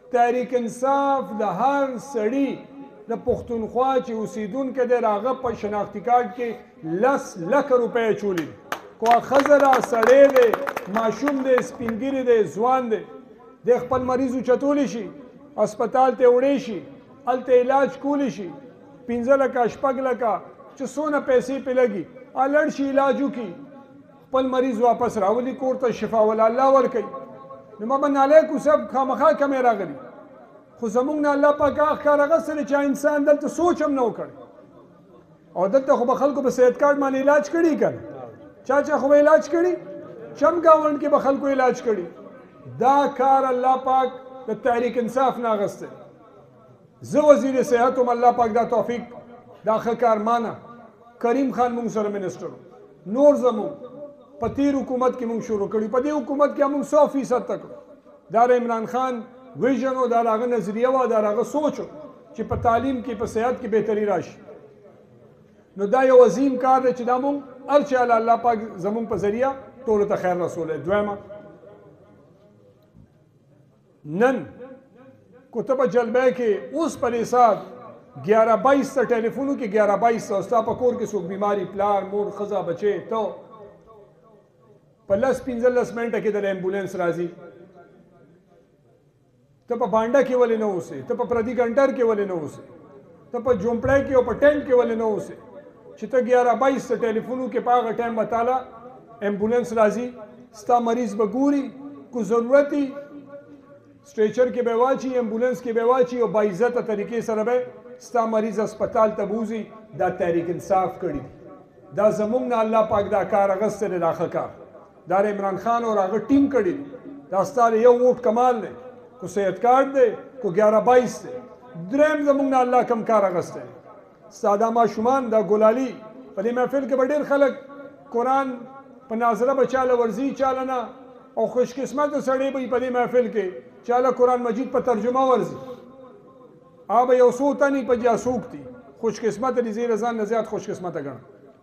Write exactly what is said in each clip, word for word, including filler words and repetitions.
تحریک انصاف د هر سړي د پښتونخوا چې اوسیدونکی دی د هغه په شناختي کارډ کې لس لکه روپۍ اچولي دي. که ښځه ده، سړی دی، ماشوم دی، سپینګیري دی، ځوان دی، دی خپل مریض اوچتولی شي، هسپتال ته وړی شي، هلته علاج کولی شي، پنځه لکه شپږ لکه چې څونه پیسې پرې لګي لړ شي، علاج وکړي، خپل مریض واپس راولي کور ته، شفا ولا الله ورکوي. نو ما به نالی کو صاحب خامخا کمې راغلي، خو زمونږ نه الله پاک هغه ښکار اخیستلی چې انسان دلته سوچ هم نه و کړی. او دلته خو به خلکو په صحت کارډ باندې علاج کړي که نه؟ چا چا خو به علاج کړي؟ چم ګاونډ کې به خلکو علاج کړي. دا کار الله پاک د تحریک انصاف نه اخیستی. زه وزیر صحت وم، الله پاک دا توفیق دا ښه کار مانه. کریم خان مونږ سره منسټر و، نور زمونږ په تیر حکومت کې مونږ شروع کړي، په دې حکومت کې مونږ سو فیصد ته کړو. دا د عمران خان ویژن و، دا د هغه نظریه وه، دا د هغه سوچ و چې په تعلیم کې، په صحت کې بهتري راشي. نو دا یو عظیم کار دی چې دا مونږ هر چا له الله پاک زمونږ په ذریعه ټولو ته خیر رسولی. دویمه، نن کو ته په جلبۍ کې اوس په دې ساعت ګیارہ بایس ته ټلیفون وکړي، ګیارہ بایس ته، ستا په کور کې څوک بیماري، پلار، مور، ښځه، بچی، ته په لس پنځلس منټه کې د ایمبولینس راځي. ته په بانډه کې ولې نه اوسې؟ ته په پردي کنټر کې ولې نه اوسې؟ ته په جومپړی کې او په ټینټ کې ولې نه اوسې چې ته ګیارہ بایس ته ټلیفون وکړې؟ په هغه ټایم به تاله ایمبولینس راځي، ستا مریض به ګوري، کو ضرورت وي سټریچر کې به واچي، ایمبولینس کې به واچي، او باعزته طریقې سره به ستا مریض هسپتال ته بوځي. دا تحریک انصاف کړي دي، دا زمونږ نه الله پاک دا کار اخیستی دی، دا ښه کار دا عمران خان او هغه ټیم کړي دي. دا ستا یو ووټ کمال دی، کو صحت کارډ دی، کو ګیارہ بایس دی. دریم زمونږ نه الله کم کار اخیستی دی. ستا دا ماشومان، دا ګلالي، په دې محفل کې به ډېر خلک قرآن په ناظره به چاله ورځي، چاله نه، او خوشقسمته سړی به په دې محفل کې چاله قرآن مجید په ترجمه ورځي. هغه به یو څو تنې په جا څوک دي خوشقسمته دي، زه ځان نه زیات خوشقسمته ګڼم.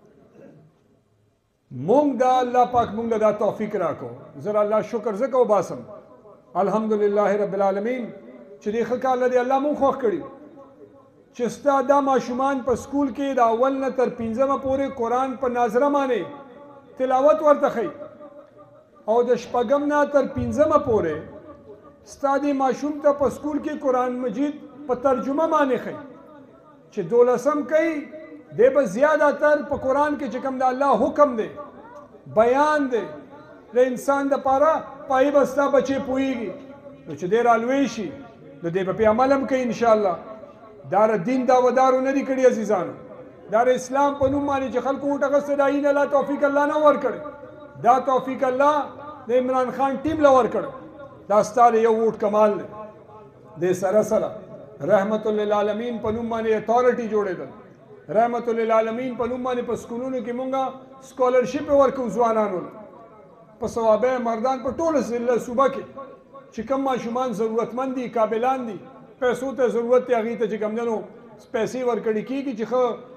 مونږ دا الله پاک مونږ له دا توفیق راکړو. زه الله شکر ځکه وباسم الحمدلله رب العالمین چې دې ښه کار لري الله مونږ خوښ کړي چې ستا دا ماشومان په سکول کې د اول نه تر پنځمه پورې قرآن په ناظره باندې تلاوت ورته ښیي، او د شپږم نه تر پنځمه پورې ستا دې ماشوم ته په سکول کې قرآن مجید په ترجمه باندې ښیي. چې دولسم کوي دی به زیادتر په قرآن کې چې کوم د الله حکم دی، بیان دی د انسان دپاره، په هغې به ستا بچی پوهېږي. نو چې دی رالوی شي نو دی به پرې عمل هم کوي انشاءالله. دا د دین دعوهدارو نه دي کړي عزیزانو، دا د اسلام په نوم باندې چې خلکو وټ اخیستی، دا یې الله توفیق الله نه ورکړی، دا توفیق الله د عمران خان ټیم له ورکړی. دا ستا د یو ووټ کمال دی. دې سره سره رحمت للعالمین په نوم باندې اتھارټي جوړېدل، رحمت للعالمین په نوم باندې په سکولونو کې مونږه سکالرشپ ورکوو ځوانانو له، په ثوابه مردان په ټوله صوبه کې چې کوم ماشومان ضرورتمند دي، قابلان دي، پیسو ته ضرورت دی، هغې ته چې کوم دنو پیسې ورکړې کېږي چې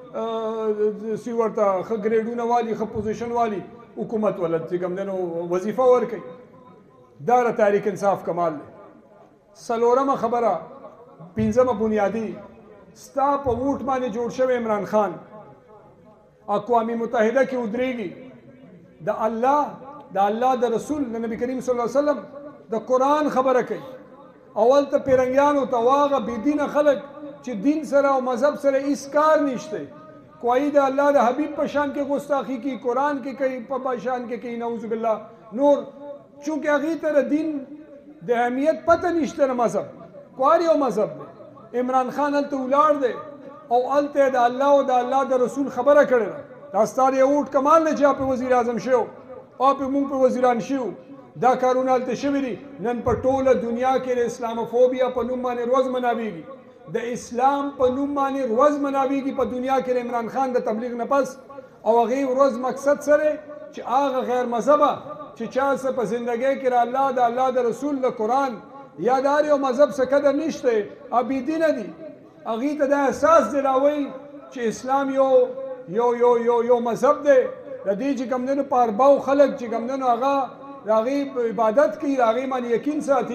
ښه سی ورته ښه ګریډونه والي، ښه پوزیشن والي، حکومت ولته چې کوم دنو وظیفه ورکوي. دا د تحریک انصاف کمال دی. څلورمه خبره، پنځمه بنیادي، ستا په ووټ باندې جوړ شوی عمران خان اقوام متحده کې ودرېږي، د الله د الله د رسول د نبی کریم صلی الله علیه وسلم د قرآن خبره کوي. اول ته پیرنګیانو ته واغه بېدینه خلک چې دین سره او مذهب سره هېڅ کار نشته، کوئی د الله د حبیب په شان کې ګستاخي کوي، قرآن کې کوي، په شان کې کوي، نعوذ بالله. نور چونکې هغې ته د دین د اهمیت پته نشته، د مذهب کوار یو مذهب دی. عمران خان هلته ولاړ دی او هلته د الله او د الله د رسول خبره کړې ده. دا ستا د یو ووټ کمال دی چې هغه پرې وزیر اعظم شوی او پرې مونږ پرې وزیران شوي. دا کارونه هلته شوي دي. نن په ټوله دنیا کې د اسلاموفوبیا په نوم باندې ورځ مناویږي، د اسلام په نوم باندې ورځ مناویږي په دنیا کې د عمران خان د تبلیغ نه پس. او هغې ورځ مقصد سره چې هغه غیر مذهبه چې چا څه په زندګۍ کې د الله د الله د رسول د قرآن یا د هر یو مذهب څه قدر نشته، بېدینه دي، هغې ته دا احساس دلاوئ چې اسلام یو یو یو یو یو مذهب دی، د دې چې کوم دنو په ارباو خلک چې کوم دنو هغه د هغې عبادت کوي، د هغې باندې یقین ساتي،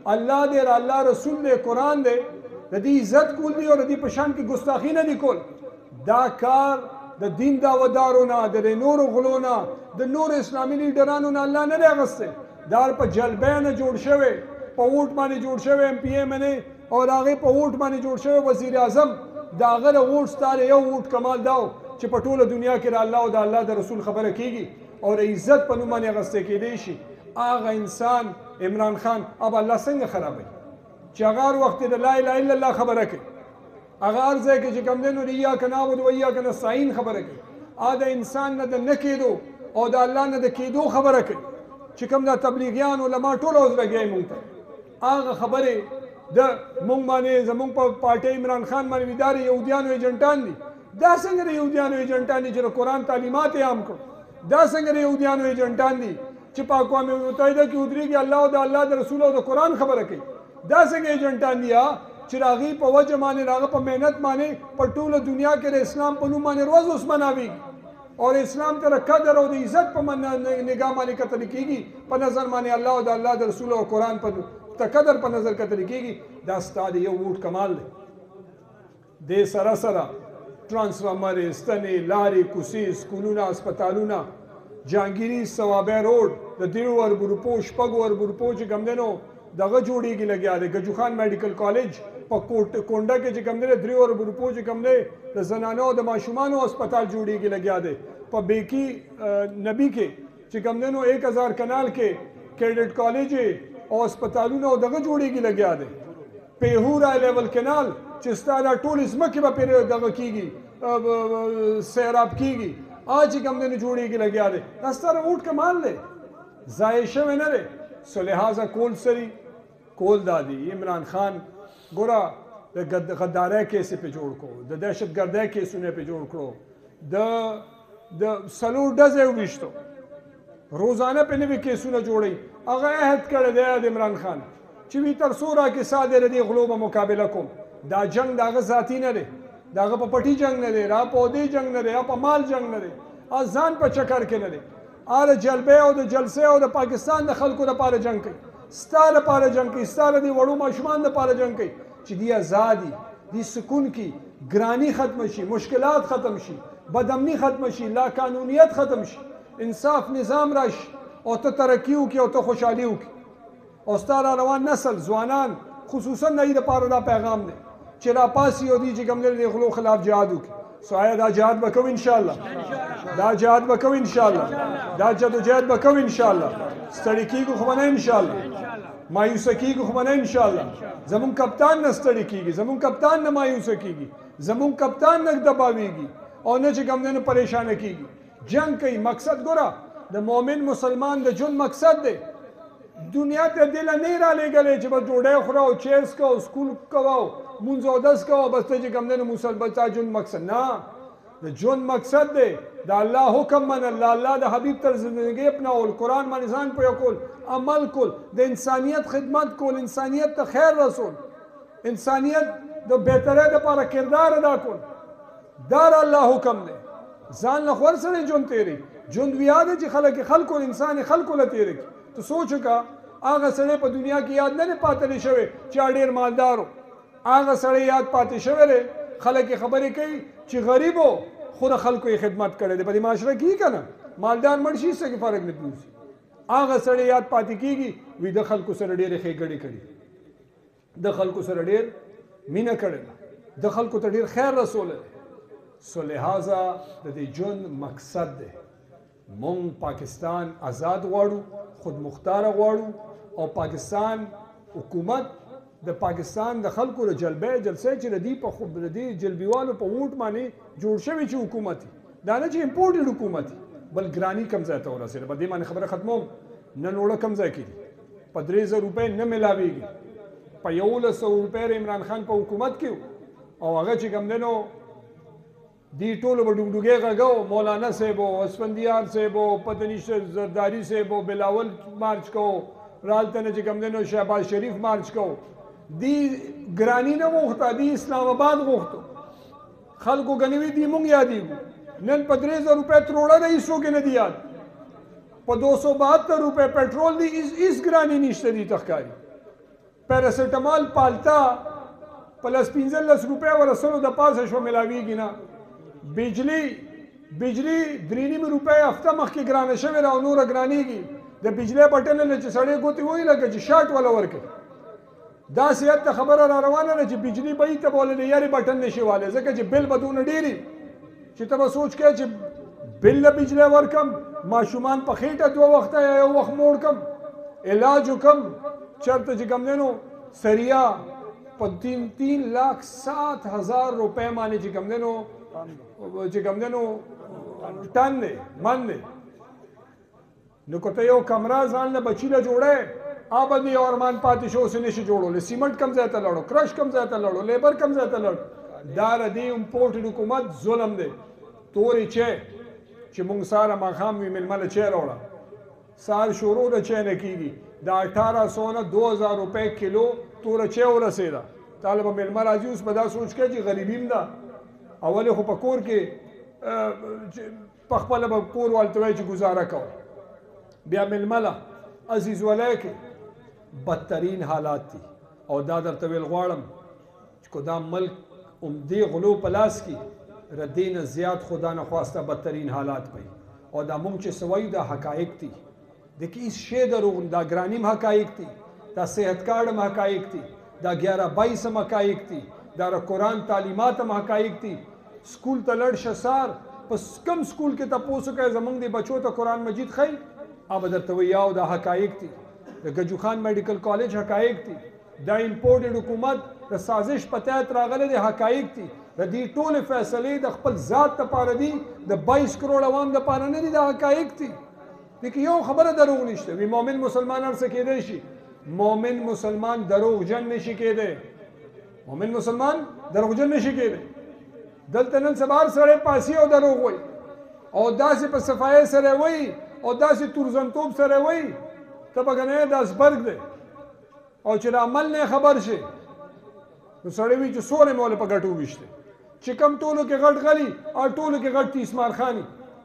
الله دې را الله رسول دې قرآن دې د دې عزت کول دي او د دې په شان کې ګستاخي نه دي کول. دا کار د دین دعوتدارو نه د نورو غلو نه د نورو اسلامي لیډرانو نه الله نه دی اخیستی. دا په جلبۍ نه جوړ شوی، په ووټ باندې جوړ شوی ایم پی ایم ان او د هغې په ووټ باندې جوړ شوی وزیر اعظم. د هغه د ووټ ستا د یو ووټ کمال دا و چې په ټوله دنیا کې د الله او د الله د رسول خبره کېږي او د عزت په نوم باندې اخیستی کېدی شي. هغه انسان عمران خان اب الله څنګه خرابوي چې هغه هر وخت د لا اله الا الله خبره کوي، هغه هر ځای کې چې کوم دی نو د ایاک نعبد و ایاک نستعین خبره کوي. هغه د انسان نه د نه کېدو او د الله نه د کېدو خبره کوي چې کوم دا تبلیغیان علما ټول اوس لګیا مونږ ته هغه خبرې د مونږ باندې زمونږ په پارټۍ عمران خان باندې وي دا د یهودیانو ایجنټان دي. دا څنګه د یهودیانو ایجنټان دي چې د قرآن تعلیمات یې عام کړو؟ دا څنګه د یهودیانو ایجنټان دي چې په اقوام متحده کې ودرېږي الله او د الله د رسول او د قرآن خبره کوي؟ دا څنګه ایجنټان دي چې د هغې په وجه باندې د هغه په محنت باندې په ټوله دنیا کې د اسلام په نوم باندې روز اوس مناویږي او د اسلام ته د قدر او د عزت په نګاه باندې کتل کېږي، په نظر باندې الله او د الله د رسول او قرآن په ته قدر په نظر کتل کېږي. دا ستا د یو ووټ کمال دی. دې سره سره ټرانسفارمرې، ستنې، لارې، کوڅې، سکولونه، هسپتالونه، جهانګیري صوابۍ روډ د دریو اربو روپو شپږو اربو روپو چې کوم دی نو دغه جوړېږي لګیا دی. ګجو خان میډیکل کالج په کونډه کې چې کوم دی دریو اربو روپو چې کوم دی د زنانو او د ماشومانو هسپتال جوړېږي لګیا دی. په بیکی نبی کې چې کوم دی نو ایک هزار کنال کې کیډټ کالج او هسپتالونه او دغه جوړېږي لګیا دی. پیهور های لیول کنال چې ستا دا ټول ځمکې به پرې دغه کېږي سیراب کېږي آج چې کوم دی نو جوړېږي لګیا دی. دا ستا د ووټ کمال دی، ضایع شوی نه دی. سو لہٰذا کول سری کول دا دی عمران خان ګوره د غدارۍ کیس یې پې جوړ کړو، د دهشت ګردۍ کیسونه یې پې جوړ کړو، د د څلور ډزې وویشتو، روزانه پې نوي کیسونه جوړوي. هغه عهد کړی دی د عمران خان چې وي تر څو را کې سا دی د دې غلو به مقابله کوم. دا جنګ د هغه ذاتي نه دی، د هغه په پټي جنګ نه دی، را په عہدې جنګ نه دی، یا په مال جنګ نه دی، ځان په چکر کې نه دی. هغه د جلبۍ او د جلسې او د پاکستان د خلکو لپاره جنګ کوي، ستا لپاره جنګ کوي، ستا د دې وړو ماشومان لپاره جنګ کوي چې دی ازادي، دی سکون کی، ګرانی ختم شي، مشکلات ختم شي، بدامني ختم شي، لا قانونیت ختم شي، انصاف نظام راشي او ته ترقي وکړي او ته خوشحالي وکړي. او ستا را روان نسل ځوانان خصوصا د دې دپاره دا پیغام دی چې راپاسي او دي چې کوم دی د غلو خلاف جهاد وکړي. سو آیا دا جهاد به کوو انشاءالله؟ دا جهاد به کوو انشاءالله؟ دا جدوجہد به کوو انشاءالله؟ ستړي کېږو خو به نه انشاءالله، مایوسه کېږو خو به نه انشاءالله. زمونږ کپتان نه ستړي کېږي، زمونږ کپتان نه مایوسه کېږي، زمونږ کپتان نه دباویږي او نه چې کوم دی نه پریشانه کېږي. جنګ کوي. مقصد ګوره د مؤمن مسلمان د ژوند مقصد دی دنیا ته دې له نه رالیږلی چې بس ډوډۍ خوره او چیز کوه او سکول کوه او مونځ اودس کوه بس ته چې کوم دی نو مسلمان ستا ژوند مقصد نه. د ژوند مقصد دی د الله حکم منل، د الله د حبیب طرز زندګي اپناول، قرآن باندې ځان پوهه کول، عمل کول، د انسانیت خدمت کول، انسانیت ته خیر رسول، انسانیت د بهترۍ دپاره کردار ادا کول. دا د الله حکم دی. ځان له خور سره ژوند تېروي. ژوند ویا دی چې خلک خلکو انسان خلکو له تېره کړي. ته سوچ وکړه هغه سړی په دنیا کې یاد نه دی پاتلی شوی چې ډېر مالدار و. هغه سړی یاد پاتې شوی دی خلک یې خبرې کوي چې غریب و خو د خلکو یې خدمت کړی دی. په دې معاشره کې که نه مالدار مړ شي څه کې فرق نه پېوځي. هغه سړی یاد پاتې کېږي وي د خلکو سره ډېرې ښېګڼې کړي، د خلکو سره ډېر مینه کړې ده، د خلکو ته ډېر خیر رسولی دی. سو لہٰذا د دې ژوند مقصد دی مونږ پاکستان آزاد غواړو، خود مختاره غواړو او پاکستان حکومت د پاکستان د خلکو د جلبۍ جلسې چې د دې په د دې جلبیوالو په ووټ باندې جوړ شوي چې حکومت دی، دا نه چې امپورټډ حکومت دی بل ګراني کم ځای ته ورسېده. په دې باندې خبره ختموم. نن اوړه کم ځای کې دي، په درې زره روپۍ نه میلاویږي. په یولس سوه روپۍ عمران خان په حکومت کې او هغه چې کوم دی نو دی ټولو به ډوګډوګۍ غږو، مولانا صاحب و، اسفندیار صاحب و، پته نشته زرداري صاحب و، بلاول مارچ کو، رالته نه چې کوم دی نو شهباز شریف مارچ کو. دی ګراني نه غوښته، دی اسلام آباد غوښتو. خلکو ګنې دی مونږ یادېږو. نن په درې زره روپۍ تروړه د هیڅوک نه دی یاد. په دو سو بهتر روپۍ پټرول دی هیڅ ګراني نشته دی ته ښکاري. پیراسیټامال پالتا پلس پنځلس روپۍ ورسولو د پاسه شوه ملاویږي نه. بجلی بجلی درې نیم روپۍ هفته مخکې ګرانه شوې ده او نوره ګرانېږي. د بجلی بټن نه چې سړی ګوتې وایي لکه چې شاټ والا ورکړي. داسې حد ته خبره را روانه ده چې بجلی به یې ته به ولې د یارې بټن نشي والی ځکه چې بل به دونه ډېري چې ته به سوچ کوې چې بل له بجلی ورکم ماشومان په خېټه دوه وخته یا یو وخت موړ کم علاج وکم چېرته چې کوم دی نو سریا په تین تین لاک سات هزار روپۍ باندې چې کوم دی نو چې کوم دی نو ټن دی من دی. نو که ته یو کمره ځان له بچي له جوړی آبه دې یو ارمان پاتې شو اوس یې نشي جوړولی. سیمنټ کم ځای ته لړو، کرش کم ځای ته لړو، لیبر کم ځای ته لړو. دا د دې امپورټډ حکومت ظلم دی. تورې چای چې مونږ ساره ماښام وي مېلمه له چای راوړه سهار شروع د چای نه کېږي. د اټاره سو نه دو هزار روپۍ کیلو توره چای ورسېده. تاله به مېلمه راځي اوس به دا سوچ کوي چې غریبي هم ده اولې خو په کور کې په خپله به کور والته وایي چې ګزاره کوه. بیا مېلمه له عزیز ولی کې بدترین حالات دي او دا درته ویل غواړم چې که دا ملک عمدې غلو په لاس کې د دې نه زیات خدا نخواسته بدترین حالات پی او دا مونږ چې څه وایو دا حقایق دي. د کې هېڅ شی دروغ دا ګرانیم حقایق دي، دا صحت کارډ هم حقایق دي، دا ګیاره بایس هم حقایق دي، دا د قرآن تعلیمات هم حقایق دي. سکول ته لړ شه سار په کم سکول کې تپوس وکړئ زمونږ د بچو ته قرآن مجید ښایي هغه به درته وایي یاو دا حقایق دي. د ګجو خان میډیکل کالج حقایق دي. دا امپورټډ حکومت د سازش په تحت راغلی دی حقایق دي. د دې ټولې فیصلې د خپل ذات دپاره دي د بایس کروڑ عوام دپاره نه دي. دا حقایق دي. دې کې یو خبره دروغ نشته. وي مؤمن مسلمان هر څه کیدی شي، مؤمن مسلمان دروغجن نشي کیدی. مؤمن مسلمان دروغجن نشي کیدی. دلته نن سبا هر سړی پاسي او دروغ وایي او داسې په صفایۍ سره وایي او داسې تورزنتوب سره وایي ته به ګنې دا زبرګ دی او چې د عمل نه خبر شي نو سړی وایي چې څومره مې ولې په ګټو وویشتې چې کم ټولو کې غټ غلي او ټولو کې غټ تیسمار خاني.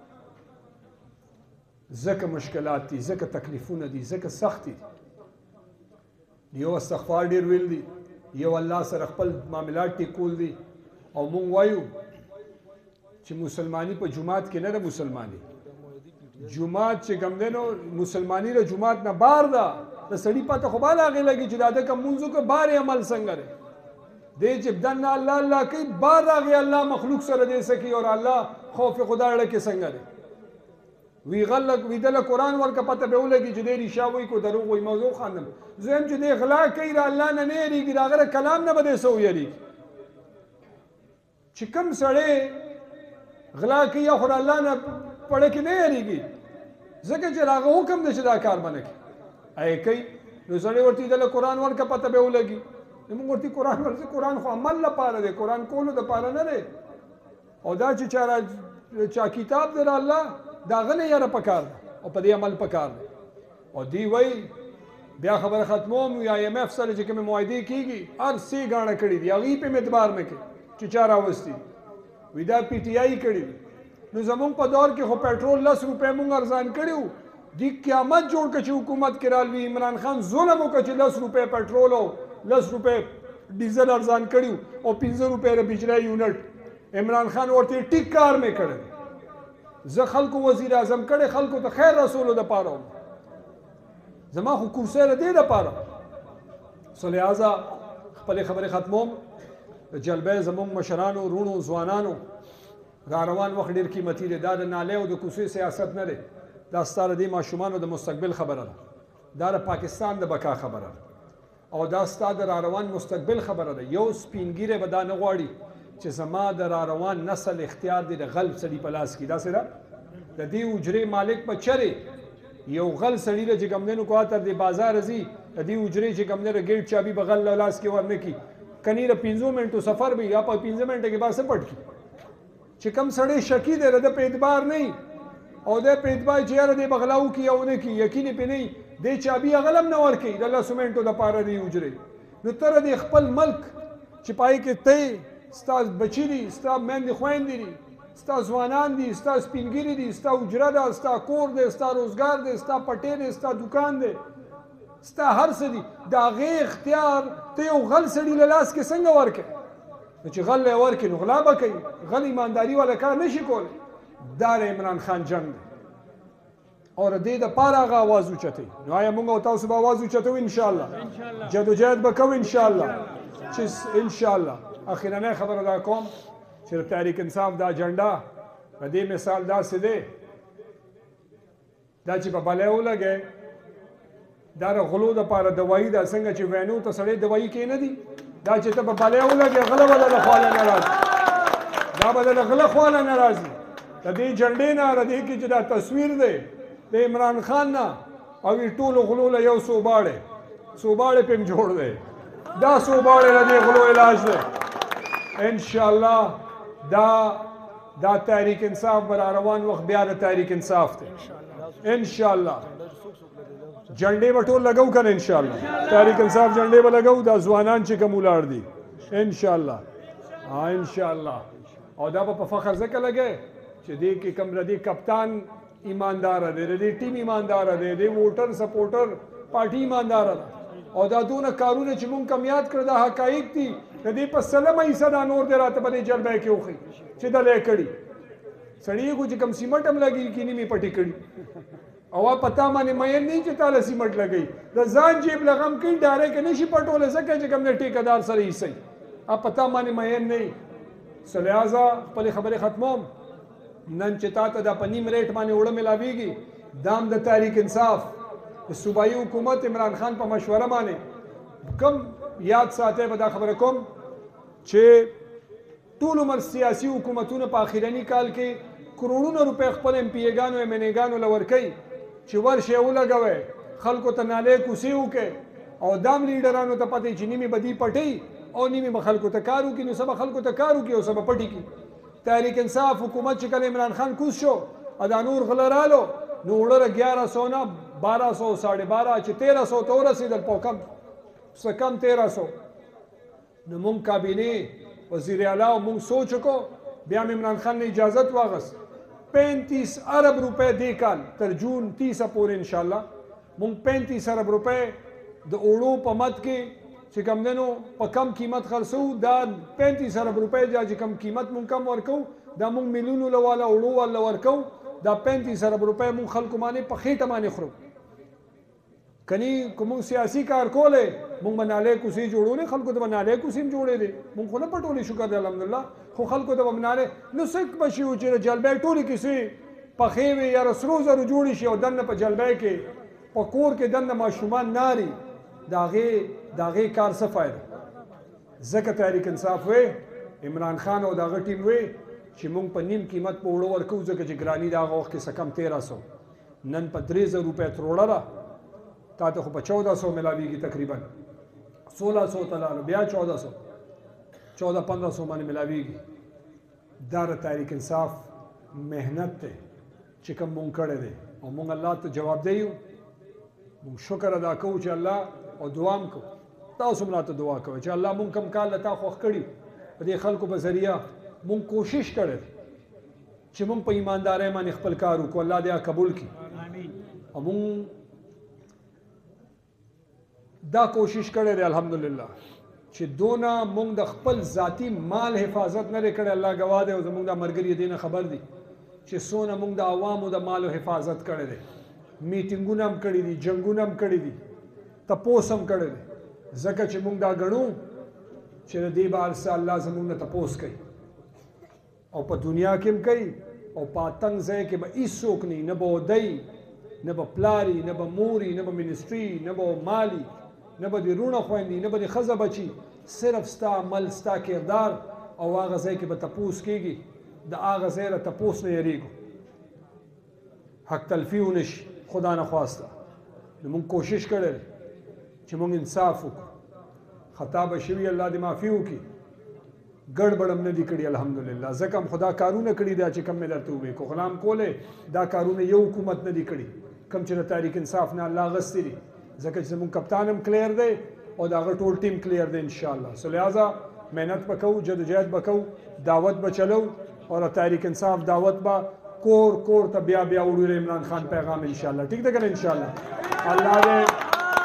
ځکه مشکلات دي، ځکه تکلیفونه دي، ځکه سخت دي. یو استغفار ډېر ویل دي، یو الله سره خپل معاملات ټیکول دي او مونږ وایو چې مسلمانی په جماعت کې نه ده. مسلمانی جماعت چې کوم دی نو مسلمانی د جماعت نه بار ده. د سړي پته خو بالا هغې لګي چې دا ده که مونځ وکړه بار یې عمل څنګه دی. دی چې دننه الله الله کوي بار راغی الله مخلوق سره دی څه کوي او الله خوف خدا اړه کې څنګه دی. وی غلق ویدله قرآن ورکه پته به ولګي چې دی ریشا وایي کو دروغ وایي. موضوع خواندم زم چې دی غلا کوي د الله نه نه یېرېږي د هغه د کلام نه به دی څه ویېرېږي. چې کوم سړی غلا کوي یا خو د الله نه پړه کې نه یېرېږي ځکه چې د هغه حکم دی چې دا کار به نه کوي ای کوي نو سړی ورته دله قرآن ورکه پته به ولګي. موږ ورته قرآن ورته قرآن خو عمل لپاره دی، قرآن کولو دپاره نه دی. او دا چې چا چا کتاب دی د الله د هغه نه یاره پکار ده او په دې عمل پکار دی. او دی وایي بیا خبره ختموم یا ایم ایف سره چې کومې معاهدې کېږي هر څه یې ګاڼه کړي دي هغې په اعتبار نه کوي چې چا راوستي وي دا پی ټي آی کړي دي. نو زمونږ په دور کې خو پټرول لس روپۍ مونږ ارزان کړي وو. دی قیامت جوړ کړه چې حکومت کې رالوي عمران خان ظلم وکړه چې لس روپۍ پټرول او لس روپۍ ډیزل ارزان کړي او پنځه روپۍ د بجلی یونټ. عمران خان ورته ټیک کار مې کړی. زه خلکو وزیر اعظم کړی خلکو ته خیر رسولو دپاره وم. زما خو کرسی د دې دپاره. سو لہذا خپلې خبرې ختموم. جلبه زمونږ مشرانو رونو ځوانانو را روان وخت ډېر قیمتي دی. دا د نالۍ او د کوڅې سیاست نه دی. دا ستا د دې ماشومانو د مستقبل خبره ده. دا د پاکستان د بقا خبره ده او دا ستا د را روان مستقبل خبره ده. یو سپین ږیری به دا نه غواړي چې زما د را روان نسل اختیار دی د غلب سړي په لاس کې. داسې ده د دې حجرې مالک به چرې یو غل سړي له چې کوم دی نو کو تر دې بازار ځي د دې حجرې چې کوم دی د ګیټ چابي به غل له لاس کې ورنه کي کني د پنځو منټو سفر به یا په پنځه منټه کې به څه پټ کي. چې کوم سړی شکی دی د په اعتبار نه او د په اعتبار چې یاره دی به غلا وکړي او نه کي یقین یې پرې نه وي دی چابي هغه هم نه ورکوي د لسو منټو دپاره دې حجرې. نو ته د خپل ملک چې پای کې ته ستا بچي دي ستا میندې خویندې دي ستا ځوانان دي ستا سپینګیري دي ستا حجره ده ستا کور دی ستا روزګار دی ستا پټی دی ستا دوکان دی ستا هر څه دي د هغې اختیار ته یو غل سړي له لاس کې څنګه ورکړې نو چې غل یې ورکړي نو غلا به کوي غل ایمانداري والا کار نه شي کولی دا د عمران خان جنګ دی او د دې دپاره هغه آواز اوچتوي نو آیا موږ او تاسو به آواز اوچتوو انشاءالله جدوجہد به کوو انشاءالله چې انشاءالله اخرنۍ خبره دا کوم چې د تحریک انصاف دا اجنډا د دې مثال داسې دی دا چې په بلی ولګی دا د غلو دپاره دوایي ده څنګه چې وینو ته سړی دوایي کېنهدي دا چې ته په بلی ولګې غله به د له خواله نه راځي دا به د له غله خواله نه راځي د دې جنډې نه د دې کې چې دا تصویر دی د عمران خان نه او یې ټولو غلو له یو صوباړی صوباړی پې م جوړ دی دا صوباړی له دې غلو علاج دی انشاءالله دا دا تحریک انصاف به را روان وخت بیا د تحریک انصاف دی انشاءالله جنډې به ټول لګو که نه انشاءالله تحریک انصاف جنډې به لګو دا ځوانان چې کوم ولاړ دي انشاءالله ها انشاءالله او دا به په فخر ځکه لګی چې دې کې کوم د دې کپتان ایمانداره دی د دې ټیم ایمانداره دی د ووټر سپورټر پارټي ایمانداره ده او دا دونه کارونه چې مونږ کم یاد کړه دا حقایق دي د دې په سلمه حصه دا نور دی راته په دې جلبه کې وښي چې دله یې کړي سړي کو چې کوم سیمټ هم لګي کینی مې پټې کړي او پتا باندې مین نه چې تعالی سیمټ لګي د ځان جیب لغم کوي ډایرکټ نه شي پټوله ځکه چې کوم ټیکدار سره یې صحیح ا پتا باندې مین نه سلیازا خپل خبره ختموم نن چې تا ته دا په نیم ریټ باندې وړه ملاویږي دام د تحریک انصاف د صوبایي حکومت عمران خان په مشوره باندې کم یاد ساتئ به دا خبره کوم چې ټول عمر سیاسي حکومتونه په اخرني کال کې کروڑونه روپۍ خپل ایم پی ایګانو ایم ان ایګانو له ورکوي چې ورشئ ولګوئ خلکو ته نالۍ کوسې وکړئ او دام لیډرانو ته پته چې نیمې به دوی پټوي او نیمې به خلکو ته کار وکړي نو څه به خلکو ته کار وکړي او څه به پټي کړي تحریک انصاف حکومت چې کله عمران خان کوز شو ادا نور غله رالو نو وړه گیارہ سو نه بارہ سو ساڑھے بارہ چې تیرہ سو ته ورسېدل په کم څه کم تیرہ سو نو مونږ کابینې وزیر اعلی او مونږ سوچ وکړو بیا م عمران خان نه اجازت واغست پینتیس ارب روپے دې کال تر جون تیسه پورې انشاءالله مونږ پینتیس ارب روپے د اوړو په مد کې چې کم دنو په کم قیمت خرڅو دا پینتیس ارب روپے دا چې کم قیمت مونږ کم ورکو دا مونږ میلیونو له والا اوړو والا ورکو دا پینتیس ارب روپے مونږ خلکو باندې په خېټه باندې خورو کني کوم سیاسي کار کوله مونږ بناله کوسي جوړولې خلکو ته بناله کوسي جوړې دي مونږ خو نه پټولې شکر دې الحمدلله خو خلکو ته بناله نو سک بشي او چې جلبې ټولې کیسي په خېوي یا رسرو زرو جوړې شي او دنه په جلبې کې په کور کې دنه ماشومان ناري داغه داغه کار څه فائدہ ځکه تحریک انصاف وې عمران خان او داغه ټیم وې چې مونږ په نیم قیمت په وړو ورکو ځکه چې ګرانی داغه وخت کې سکم تیرہ سو نن په درې زره روپۍ تروړه را تا ته خو په چودہ سو ملاویږي تقریبا سولہ سو تلالو بیا چودہ سو چودہ پندرہ سو باندې ملاویږي دا د تحریک انصاف محنت ته چې کوم مونږ کړی دی او مونږ الله ته جواب دیو مونږ شکر ادا کوو چې الله او دعام کو تاسو هم راته دعا کوئ چې الله مونږ کم کال لتا خوښ کړي په دې خلکو په ذریعه مونږ کوشش کړی چې مونږ په ایماندارۍ باندې خپل کار وکړو الله دې قبول کړي او مونږ دا کوشش کړی دی الحمدلله چې دونه مونږ د خپل ذاتی مال حفاظت نه کړی الله گواه دی او زمونږ د ملګري دې نه خبر دي چې څونه مونږ د عوامو د مالو حفاظت کړی دی میټینګونه هم کړي دي جنګونه هم کړي دي تپوس هم کړی دی ځکه چې مونږ دا ګڼو چې د دې بار سه الله زمونږ نه تپوس کوي او په دنیا کې هم کوي او په اتنګ ځای کې به هېڅوک نه نه به دی نه به پلاري نه به موري نه به منسټري نه به مالي نه به د رونه خویندې نه به د ښځه بچي صرف ستا عمل ستا کردار او هغه ځای کې به تپوس کېږي د هغه ځای نه تپوس نه یریږو حق تلفي ونه شي خدا نه خواسته نو مونږ کوشش کړی چې مونږ انصاف وکړو خطا به شوي الله دې معافي وکړي ګډوډ هم نه دي کړي الحمدلله ځکه هم خدا کارونه کړي دا چې کوم مې درته وویل کو غلام کولی دا کارونه یو حکومت نه دي کړي کوم چې د تحریک انصاف نه الله اخیستي دي ځکه چې زموږ کپتان هم کلیر دی او د هغه ټول ټیم کلیر دی انشاءالله سو لہذا محنت به کوو جدوجہد به کوو دعوت به چلو او د تحریک انصاف دعوت به کور کور ته بیا بیا وړو عمران خان پیغام انشاءالله ٹھیک ده که نه انشاءالله الله دې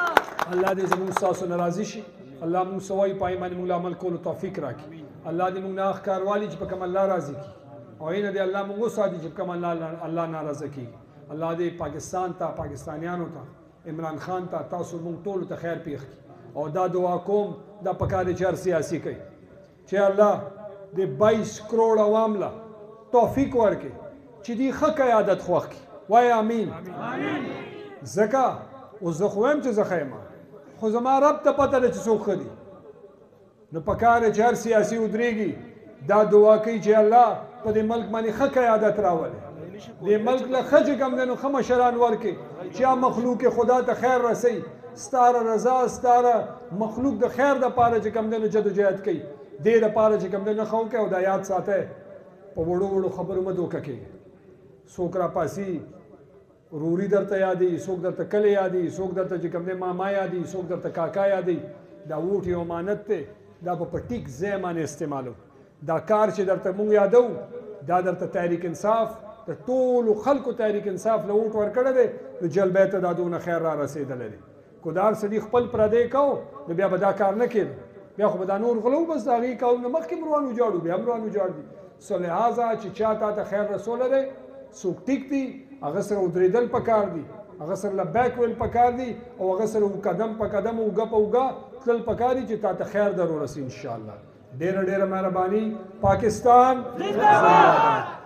الله دې زموږ ستاسو نه راضي شي الله موږ څه وایي په هغې باندې موږ له عمل کولو توفیق راکړي الله دې موږ نه هغه ښکاروالي چې په کوم الله راضي کړي او هغې نه دې الله موږ وساتي چې په کوم الله الله ناراضه کېږي الله دې پاکستان ته پاکستانیانو ته عمران خان ته تاسو موږ ټولو ته خیر پېښ کړي او دا دعا کوم دا پکار دی چې هر سیاسي کوي چې الله د بایس کروڑ عوام له توفیق ورکړي چې دوی ښه قیادت خوښ کړي وایه امین ځکه اوس زه خو وایم چې زه ښه یم خو زما رب ته پته ده چې څوک ښه دي نو پکار دی چې هر سیاسي ودرېږي دا دعا کوي چې الله په دې ملک باندې ښه قیادت راولي دې ملک له ښه چې کوم دی نو ښه مشران ورکړي چې هغه مخلوق خدا ته خیر رسوي ستاره رضا ستاره مخلوق د خیر دپاره چې کوم دی نو جدوجہد کوي دې دپاره چې کوم دی نو ښه وکړئ او دا یاد ساتئ په وړو وړو خبرو مه دوکه کېږئ څوک راپاسي روري درته یادوي څوک درته کلی یادوي څوک درته چې کوم دی ماما یادوي څوک درته کاکا یادوي دا ووټ یو امانت دی دا به په ټیک ځای باندې استعمالو دا کار چې درته موږ یادوو دا درته تحریک انصاف د ټولو خلکو تحریک انصاف له ووټ ورکړی دی نو جلبۍ ته دا دونه خیر را رسېدلی دی کو دا هر سړي خپل پردی کو نو بیا به دا کار نه کېده بیا خو به دا نور غلو بس د هغې کوو نو مخکې هم روان وجاړو بیا هم روان وجاړ دي سو لحاظه چې چا تا ته خیر رسولی دی څوک ټیک دي هغه سره ودرېدل پکار دي هغه سره لبیک ویل پکار دي او هغه سره قدم په قدم اوږه په اوږه تلل پکار دي چې تا ته خیر در ورسي انشاءالله ډېره ډېره مهرباني پاکستان زنده باد